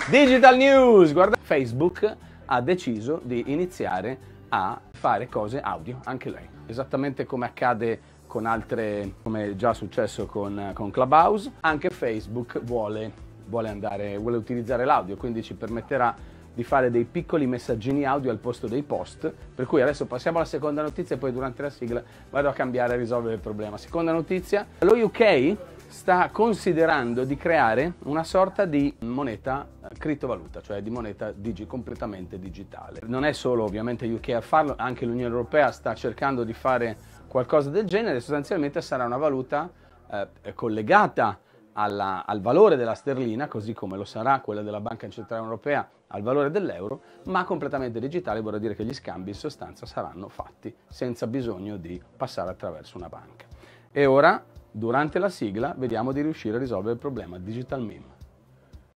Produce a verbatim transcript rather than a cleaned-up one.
Digital News! Guarda, Facebook ha deciso di iniziare a fare cose audio, anche lei. Esattamente come accade con altre, come è già successo con, con Clubhouse, anche Facebook vuole, vuole, andare, vuole utilizzare l'audio, quindi ci permetterà di fare dei piccoli messaggini audio al posto dei post, per cui adesso passiamo alla seconda notizia e poi durante la sigla vado a cambiare e risolvere il problema. Seconda notizia, lo U K sta considerando di creare una sorta di moneta criptovaluta, cioè di moneta digi- completamente digitale. Non è solo ovviamente U K a farlo, anche l'Unione Europea sta cercando di fare qualcosa del genere. Sostanzialmente sarà una valuta eh, collegata alla, al valore della sterlina, così come lo sarà quella della Banca Centrale Europea al valore dell'euro, ma completamente digitale. Vorrà dire che gli scambi in sostanza saranno fatti senza bisogno di passare attraverso una banca. E ora, durante la sigla, vediamo di riuscire a risolvere il problema Digital Meme.